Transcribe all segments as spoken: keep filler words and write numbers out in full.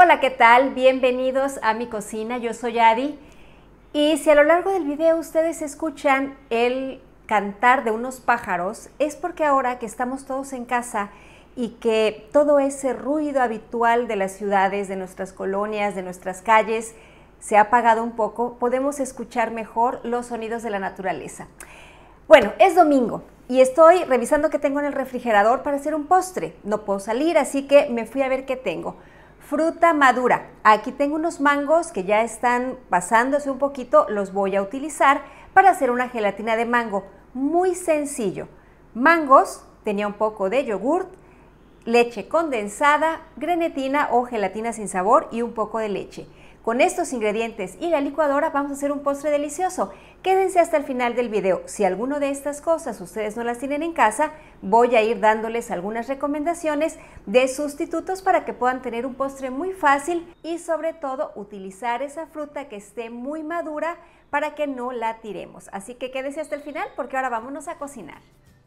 Hola, ¿qué tal? Bienvenidos a mi cocina, yo soy Adi. Y si a lo largo del video ustedes escuchan el cantar de unos pájaros, es porque ahora que estamos todos en casa y que todo ese ruido habitual de las ciudades, de nuestras colonias, de nuestras calles, se ha apagado un poco, podemos escuchar mejor los sonidos de la naturaleza. Bueno, es domingo y estoy revisando qué tengo en el refrigerador para hacer un postre. No puedo salir, así que me fui a ver qué tengo. Fruta madura. Aquí tengo unos mangos que ya están pasándose un poquito, los voy a utilizar para hacer una gelatina de mango. Muy sencillo. Mangos, tenía un poco de yogurt, leche condensada, grenetina o gelatina sin sabor y un poco de leche. Con estos ingredientes y la licuadora vamos a hacer un postre delicioso. Quédense hasta el final del video. Si alguno de estas cosas ustedes no las tienen en casa, voy a ir dándoles algunas recomendaciones de sustitutos para que puedan tener un postre muy fácil y sobre todo utilizar esa fruta que esté muy madura para que no la tiremos. Así que quédense hasta el final porque ahora vámonos a cocinar.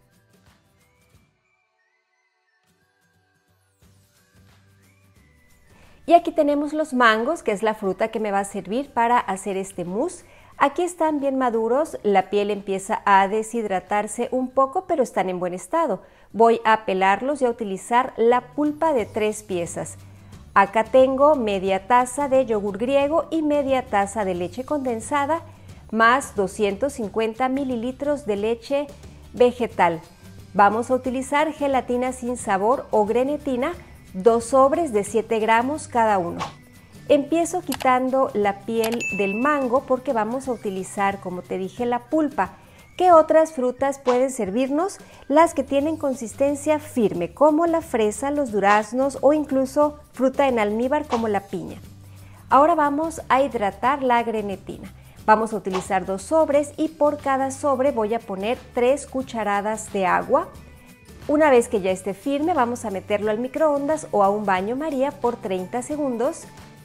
Y aquí tenemos los mangos, que es la fruta que me va a servir para hacer este mousse. Aquí están bien maduros, la piel empieza a deshidratarse un poco, pero están en buen estado. Voy a pelarlos y a utilizar la pulpa de tres piezas. Acá tengo media taza de yogur griego y media taza de leche condensada, más doscientos cincuenta mililitros de leche vegetal. Vamos a utilizar gelatina sin sabor o grenetina, dos sobres de siete gramos cada uno. Empiezo quitando la piel del mango porque vamos a utilizar, como te dije, la pulpa. ¿Qué otras frutas pueden servirnos? Las que tienen consistencia firme, como la fresa, los duraznos o incluso fruta en almíbar como la piña. Ahora vamos a hidratar la grenetina. Vamos a utilizar dos sobres y por cada sobre voy a poner tres cucharadas de agua. Una vez que ya esté firme, vamos a meterlo al microondas o a un baño María por treinta segundos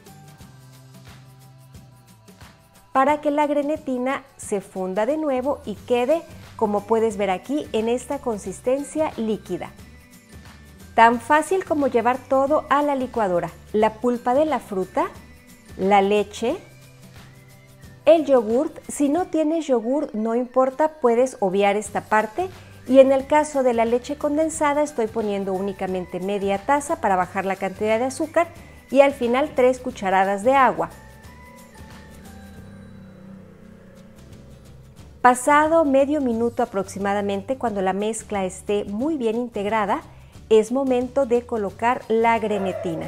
para que la grenetina se funda de nuevo y quede, como puedes ver aquí, en esta consistencia líquida. Tan fácil como llevar todo a la licuadora. La pulpa de la fruta, la leche, el yogurt. Si no tienes yogur, no importa, puedes obviar esta parte. Y en el caso de la leche condensada estoy poniendo únicamente media taza para bajar la cantidad de azúcar y al final tres cucharadas de agua. Pasado medio minuto aproximadamente, cuando la mezcla esté muy bien integrada, es momento de colocar la grenetina.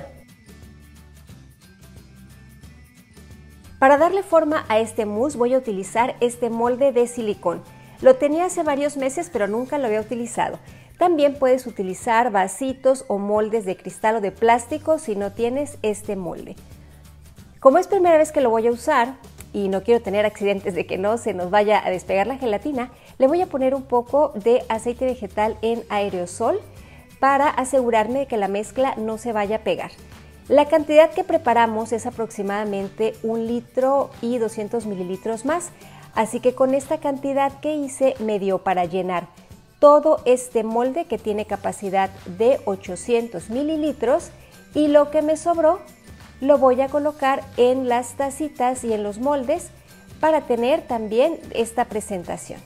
Para darle forma a este mousse voy a utilizar este molde de silicón. Lo tenía hace varios meses, pero nunca lo había utilizado. También puedes utilizar vasitos o moldes de cristal o de plástico si no tienes este molde. Como es primera vez que lo voy a usar y no quiero tener accidentes de que no se nos vaya a despegar la gelatina, le voy a poner un poco de aceite vegetal en aerosol para asegurarme de que la mezcla no se vaya a pegar. La cantidad que preparamos es aproximadamente un litro y doscientos mililitros más. Así que con esta cantidad que hice me dio para llenar todo este molde que tiene capacidad de ochocientos mililitros y lo que me sobró lo voy a colocar en las tacitas y en los moldes para tener también esta presentación.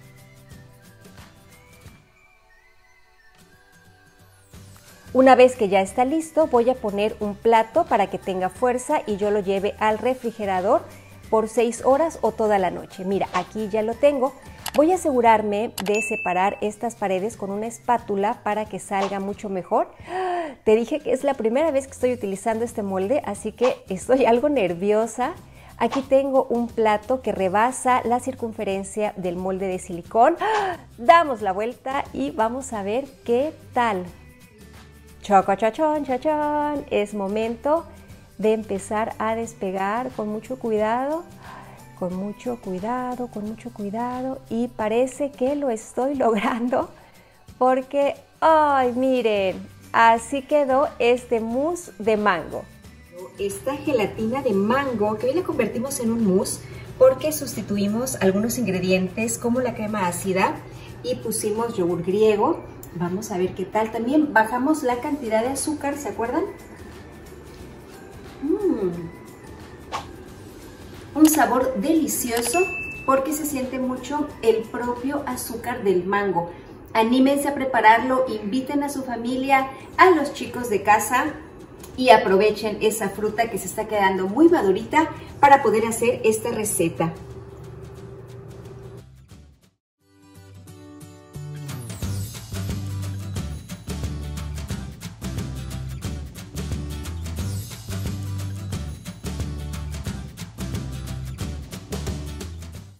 Una vez que ya está listo, voy a poner un plato para que tenga fuerza y yo lo lleve al refrigerador por seis horas o toda la noche. Mira, aquí ya lo tengo. Voy a asegurarme de separar estas paredes con una espátula para que salga mucho mejor. Te dije que es la primera vez que estoy utilizando este molde, así que estoy algo nerviosa. Aquí tengo un plato que rebasa la circunferencia del molde de silicón. Damos la vuelta y vamos a ver qué tal. Choco, chachón, chachón. Es momento de empezar a despegar con mucho cuidado, con mucho cuidado, con mucho cuidado y parece que lo estoy logrando porque, ¡ay, miren! Así quedó este mousse de mango. Esta gelatina de mango que hoy la convertimos en un mousse porque sustituimos algunos ingredientes como la crema ácida y pusimos yogur griego. Vamos a ver qué tal. También bajamos la cantidad de azúcar, ¿se acuerdan? Un sabor delicioso porque se siente mucho el propio azúcar del mango. Anímense a prepararlo, inviten a su familia, a los chicos de casa y aprovechen esa fruta que se está quedando muy madurita para poder hacer esta receta.